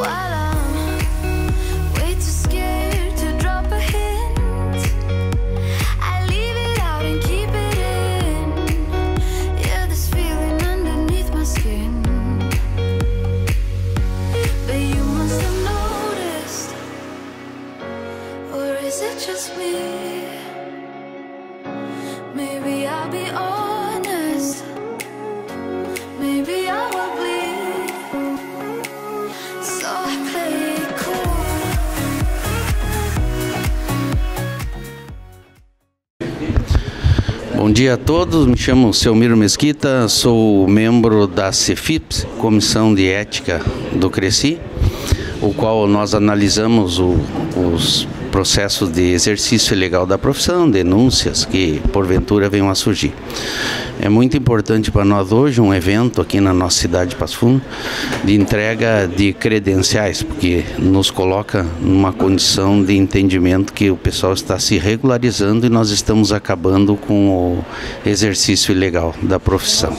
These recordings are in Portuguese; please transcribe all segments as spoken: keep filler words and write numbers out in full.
Bom dia a todos, me chamo Celmiro Mesquita, sou membro da C F I P S, Comissão de Ética do Creci, o qual nós analisamos o, os processos de exercício ilegal da profissão, denúncias que porventura venham a surgir. É muito importante para nós hoje um evento aqui na nossa cidade de Passo Fundo de entrega de credenciais, porque nos coloca numa condição de entendimento que o pessoal está se regularizando e nós estamos acabando com o exercício ilegal da profissão.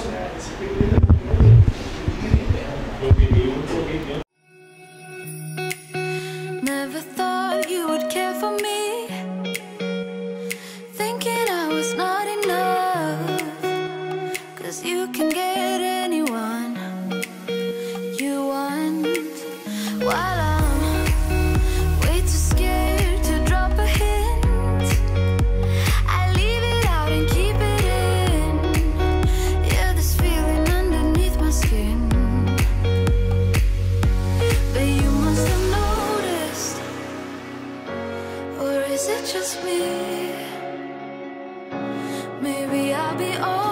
You can get anyone you want, while I'm way too scared to drop a hint. I leave it out and keep it in. Yeah, this feeling underneath my skin, but you must have noticed, or is it just me? Maybe I'll be all